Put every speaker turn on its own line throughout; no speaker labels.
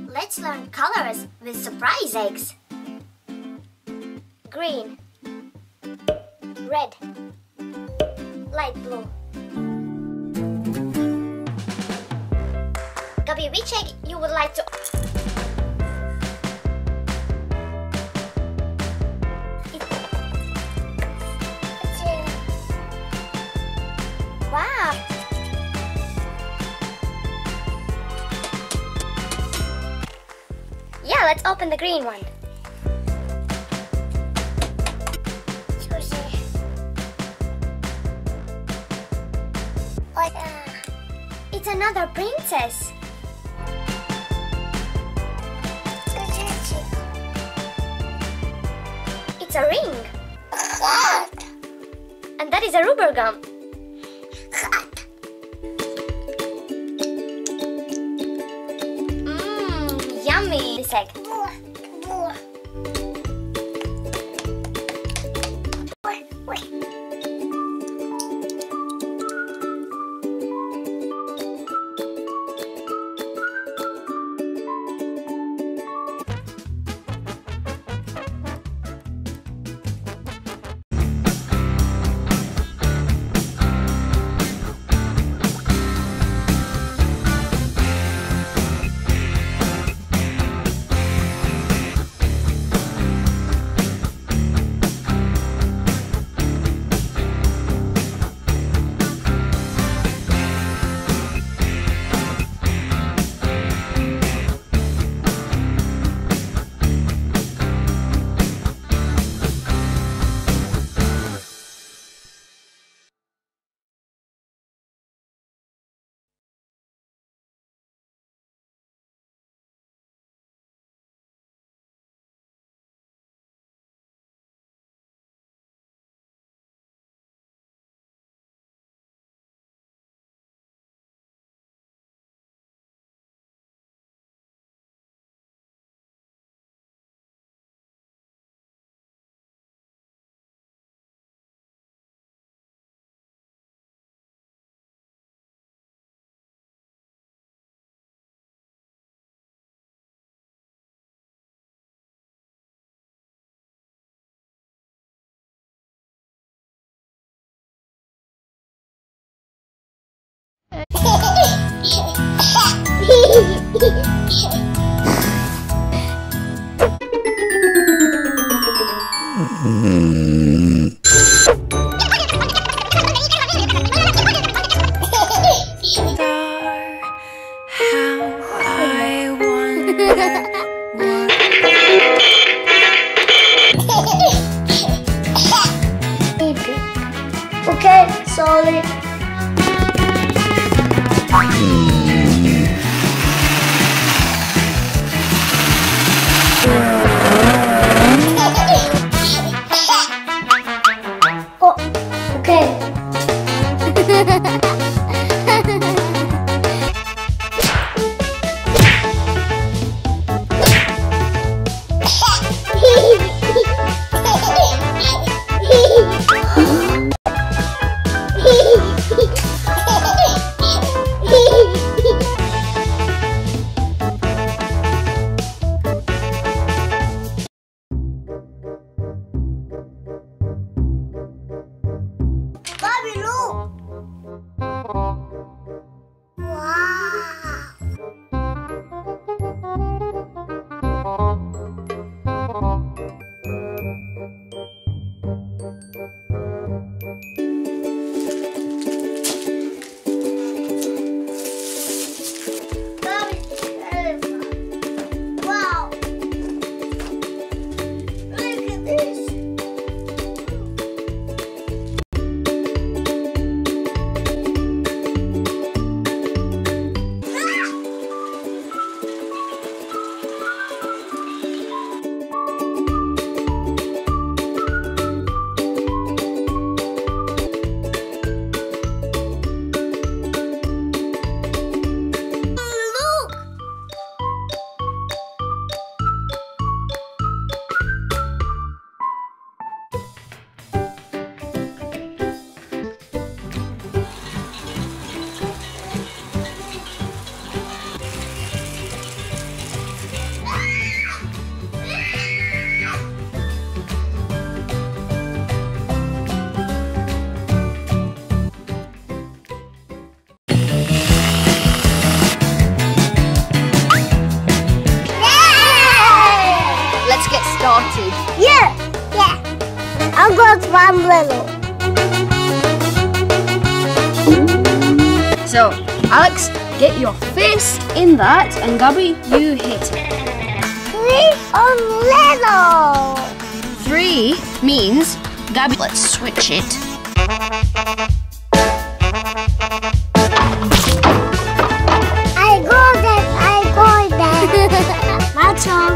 Let's learn colors with surprise eggs. Green, red, light blue. Gaby, which egg you would like to... Wow! Yeah, let's open the green one. It's another princess. It's a ring. And that is a rubber gum. Mmm, yummy. This egg.
Okay, sorry. Oh, okay. Hehehe got one little.
So, Alex, get your face in that, and Gaby, you hit it.
3 on little.
3 means, Gaby, let's switch it.
I got that. My turn.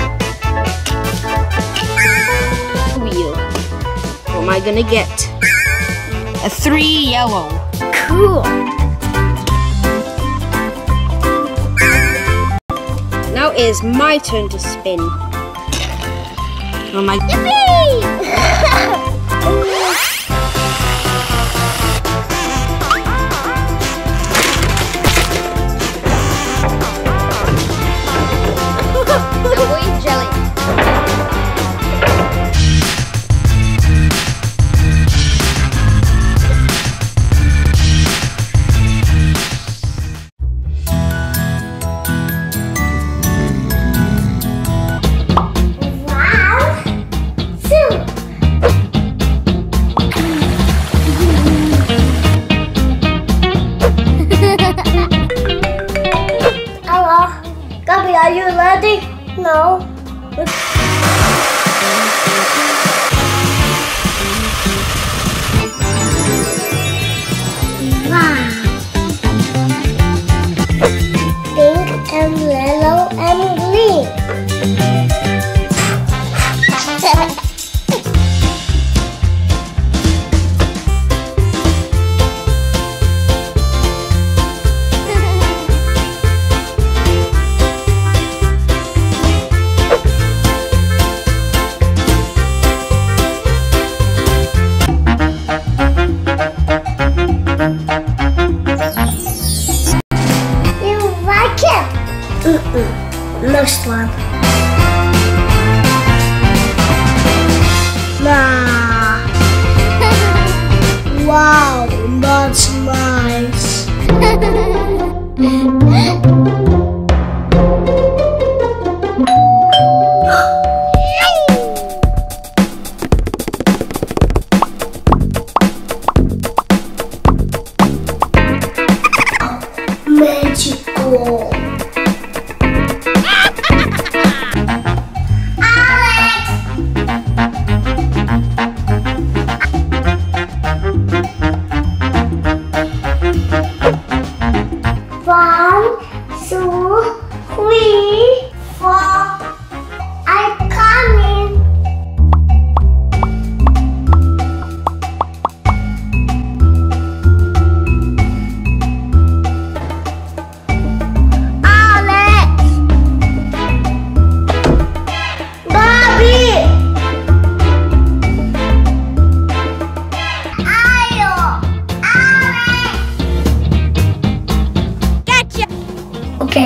Wheel. What am I gonna get? A 3 yellow.
Cool.
Now it is my turn to spin. Oh my.
Jelly.
Hello. Gaby, are you ready? No. Wow. Pink and yellow and green. Next one. Nah. Wow, that's nice. Magical. Okay.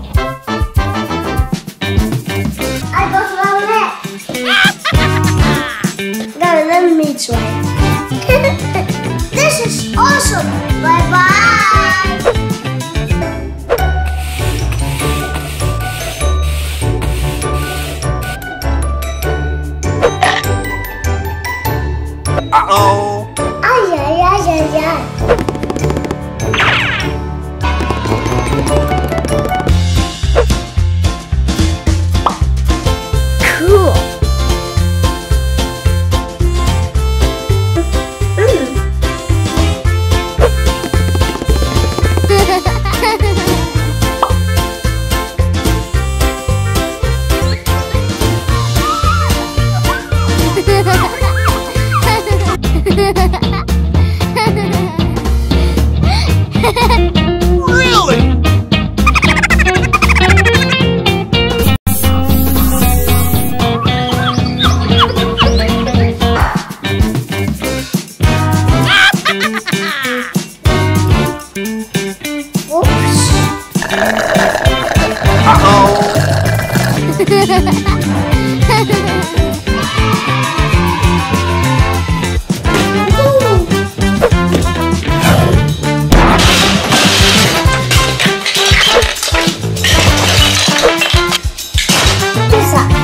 I got one left. Now let me try. This is awesome. Bye bye.
Uh-oh.
Ay, ay, ay, ay, ay.
Cool.
Really?
Oops.
Uh-oh.
Pizza.